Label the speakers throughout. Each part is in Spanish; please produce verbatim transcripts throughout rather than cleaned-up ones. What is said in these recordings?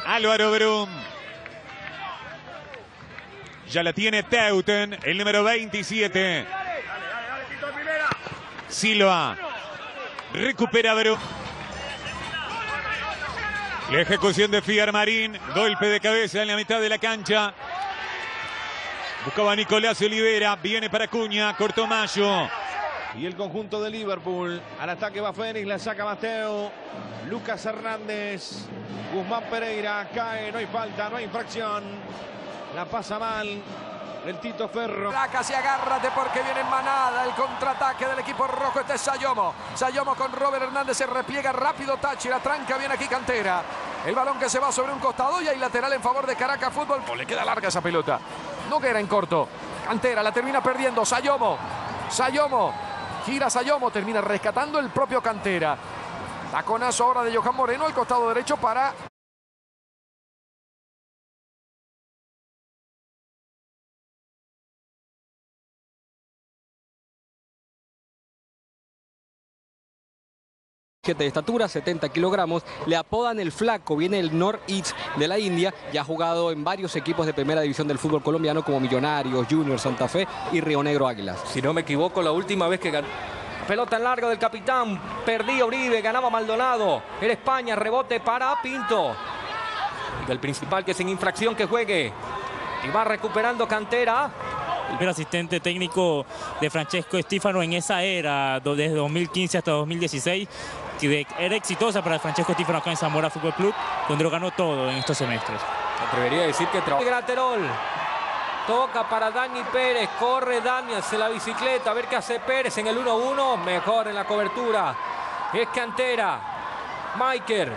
Speaker 1: Álvaro Brum. Ya la tiene Teuten, el número veintisiete. Silva. Recupera Brum. La ejecución de Fiarmarín. Golpe de cabeza en la mitad de la cancha. Buscaba Nicolás Olivera. Viene para Acuña. Cortó Mayo.
Speaker 2: Y el conjunto de Liverpool. Al ataque va Fénix. La saca Mateo. Lucas Hernández. Guzmán Pereira. Cae. No hay falta. No hay infracción. La pasa mal el Tito Ferro.
Speaker 3: Casi agárrate porque viene en manada el contraataque del equipo rojo. Este es Sayomo. Sayomo con Robert Hernández. Se repliega rápido Tachi. La tranca bien aquí Cantera. El balón que se va sobre un costado y hay lateral en favor de Caracas Fútbol. Le queda larga esa pelota. No queda en corto. Cantera la termina perdiendo. Sayomo. Sayomo. Gira Sayomo. Termina rescatando el propio Cantera. Taconazo ahora de Johan Moreno al costado derecho para...
Speaker 4: de estatura, setenta kilogramos, le apodan el Flaco, viene el North-East de la India, ya ha jugado en varios equipos de primera división del fútbol colombiano como Millonarios, Junior, Santa Fe y Río Negro Águilas.
Speaker 5: Si no me equivoco, la última vez que ganó. Pelota en largo del capitán, perdía Uribe, ganaba Maldonado, era España, rebote para Pinto. Y el principal que sin infracción que juegue. Y va recuperando Cantera.
Speaker 6: El primer asistente técnico de Francesco Stífano en esa era, desde dos mil quince hasta dos mil dieciséis, que era exitosa para Francesco Stífano acá en Zamora Fútbol Club, donde lo ganó todo en estos semestres.
Speaker 5: Me atrevería a decir que trabaja. Graterol. Toca para Dani Pérez, corre Dani hacia la bicicleta, a ver qué hace Pérez en el uno uno, mejor en la cobertura. Es Cantera. Maiker.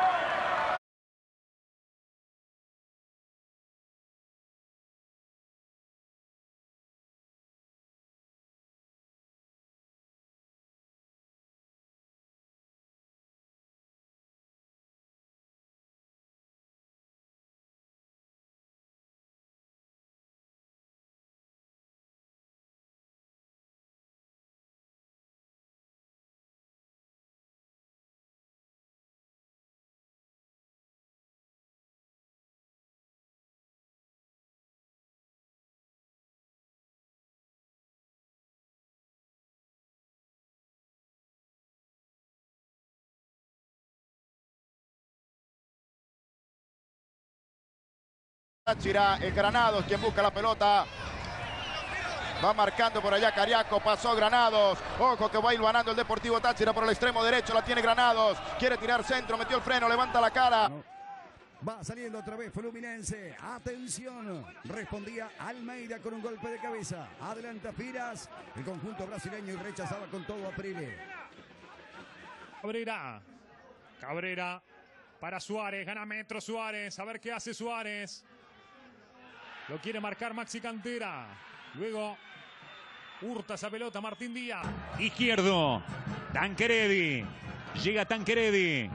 Speaker 7: Táchira, el Granados quien busca la pelota. Va marcando por allá Cariaco, pasó Granados. Ojo que va hilvanando el Deportivo Táchira por el extremo derecho. La tiene Granados. Quiere tirar centro, metió el freno, levanta la cara.
Speaker 8: Va saliendo otra vez Fluminense. Atención. Respondía Almeida con un golpe de cabeza. Adelanta Piras. El conjunto brasileño y rechazaba con todo a Prile.
Speaker 9: Cabrera. Cabrera para Suárez. Gana metro Suárez. A ver qué hace Suárez. Lo quiere marcar Maxi Cantera. Luego hurta esa pelota Martín Díaz.
Speaker 1: Izquierdo. Tanqueredi. Llega Tanqueredi.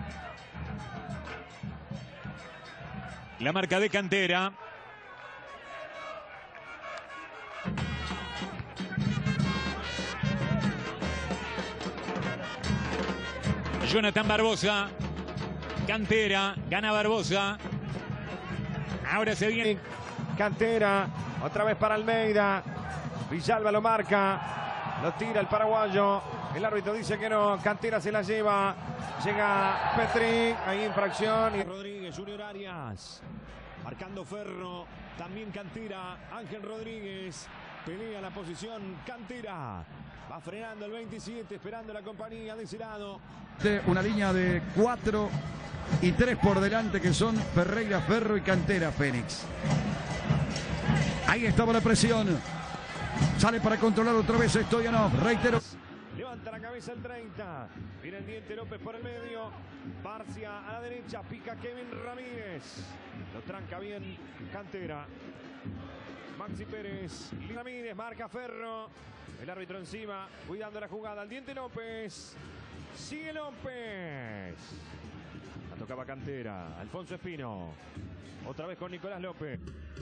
Speaker 1: La marca de Cantera. Jonathan Barbosa. Cantera. Gana Barbosa. Ahora se viene.
Speaker 2: Cantera, otra vez para Almeida. Villalba lo marca. Lo tira el paraguayo. El árbitro dice que no. Cantera se la lleva. Llega Petri. Hay infracción. Y
Speaker 10: Rodríguez, Junior Arias. Marcando Ferro. También Cantera. Ángel Rodríguez. Pelea la posición. Cantera. Va frenando el veintisiete. Esperando la compañía de ese lado.
Speaker 8: Una línea de cuatro y tres por delante que son Ferreira, Ferro y Cantera Fénix. Ahí estaba la presión. Sale para controlar otra vez Stoyanov. Reitero.
Speaker 10: Levanta la cabeza el treinta. Viene el Diente López por el medio. Barcia a la derecha. Pica Kevin Ramírez. Lo tranca bien Cantera. Maxi Pérez. Ramírez marca Ferro. El árbitro encima. Cuidando la jugada. El Diente López. Sigue López. La tocaba Cantera. Alfonso Espino. Otra vez con Nicolás López.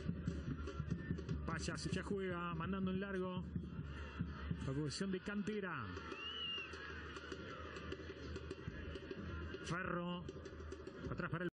Speaker 9: Payas ya juega, mandando en largo. La posición de Cantera. Ferro. Atrás para el